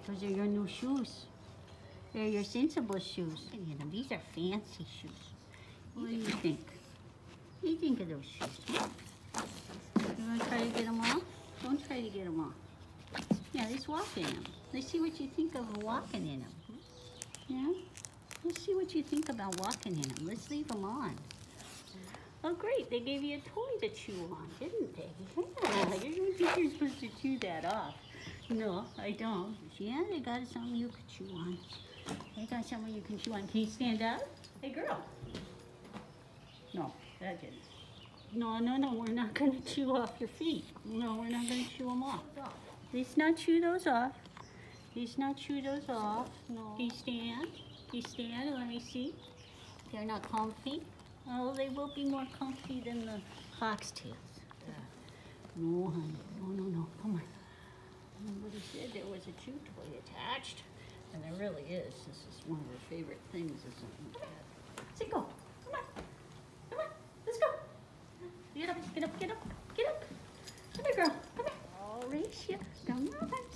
Those are your new shoes. They're your sensible shoes. These are fancy shoes. What do you think? What do you think of those shoes? Huh? You want to try to get them off? Don't try to get them off. Yeah, let's walk in them. Let's see what you think of walking in them. Yeah? Let's see what you think about walking in them. Let's leave them on. Oh, great. They gave you a toy to chew on, didn't they? Yeah, you don't think you're supposed to chew that off. No, I don't. Yeah, they got something you could chew on. They got something you can chew on. Can you stand up? Hey, girl. No, that didn't. No, we're not going to chew off your feet. No, we're not going to chew them off. Let's not chew those off. Let's not chew those off. No. Can you stand? Can you stand? Let me see. They're not comfy. Oh, they will be more comfy than the foxtails. Yeah. No, honey. No. Come on. Somebody said there was a chew toy attached. And there really is. This is one of her favorite things, isn't it? Cinco, come on. Come on. Let's go. Get up. Come here, girl. Come here. I'll race you. Come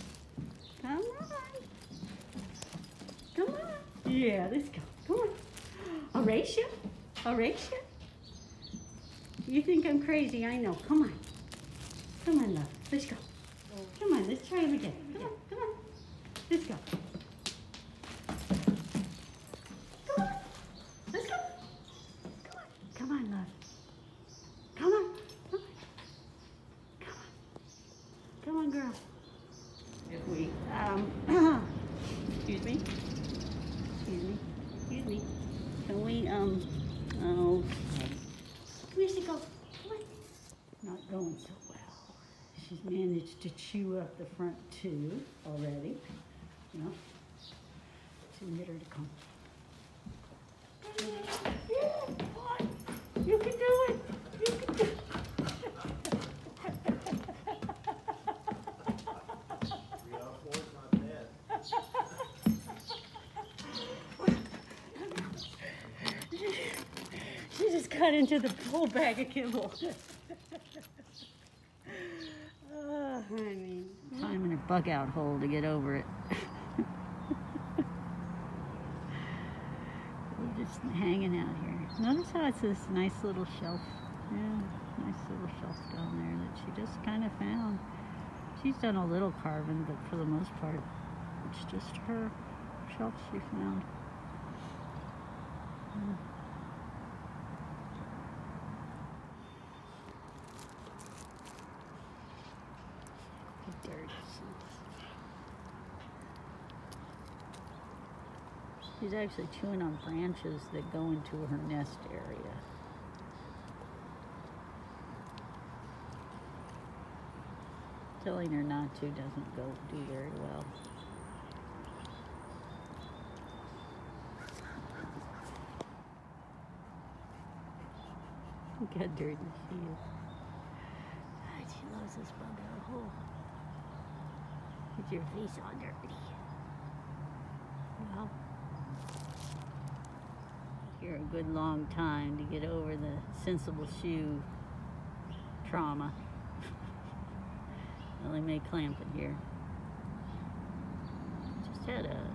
on. Yeah, let's go. Come on. I'll race you. You think I'm crazy, I know. Come on, love. Let's go. Come on, let's try it again. Come on. Let's go. Let's go. Come on, love. Come on, girl. If we, excuse me. Can we, okay. Where's it go? Come on. Not going so well. She's managed to chew up the front tooth already. You know, so we get her to come. Yeah, boy. You can do it. She just got into the whole bag of kibble. Oh, honey. Time in her bug out hole to get over it. We're just hanging out here. Notice how it's this nice little shelf. Yeah, nice little shelf down there that she just kind of found. She's done a little carving, but for the most part, it's just her shelf she found. Yeah. Dirty. She's actually chewing on branches that go into her nest area. Telling her not to doesn't do very well. Look how dirty she is. God, she loves this bug out hole. Get your face all dirty. Well, you're a good long time to get over the sensible shoe trauma. Well, they may clamp it here. Just had a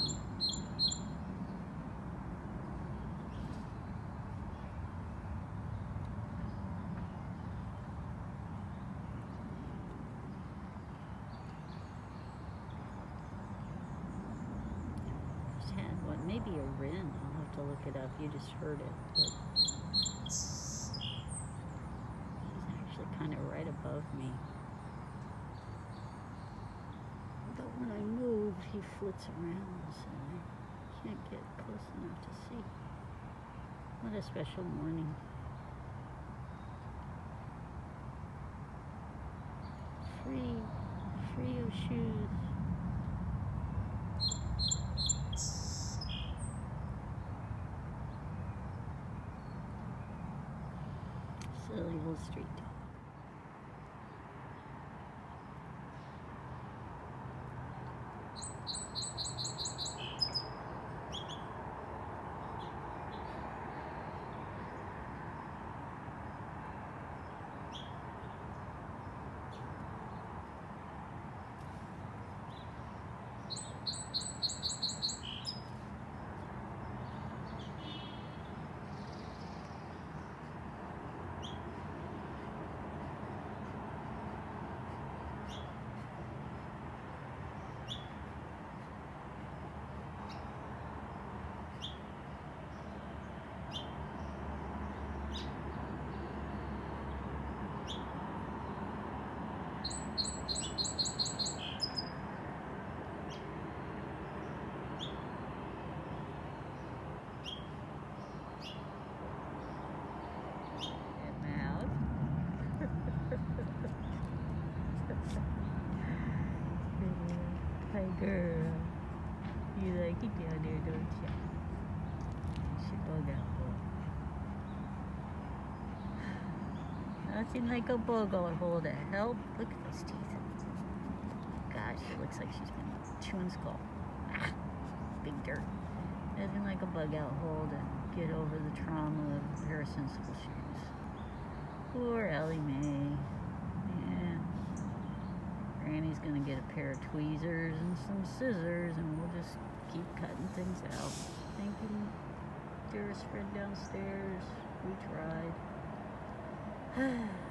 maybe a wren. I'll have to look it up. You just heard it, but she's actually kind of right above me. But when I move, he flits around, so I can't get close enough to see. What a special morning. Free of shoes. Silly little street dog. Hi girl, you like it down there, don't you? She bug out, boy. Nothing like a bug on hold of help. Look at those teeth. Gosh, it looks like she's been chewing skull. Ah, big dirt. Nothing like a bug out hold and get over the trauma of a pair of sensible shoes. Poor Ellie Mae. Yeah. Granny's gonna get a pair of tweezers and some scissors and we'll just keep cutting things out. Thank you, dearest friend downstairs. We tried.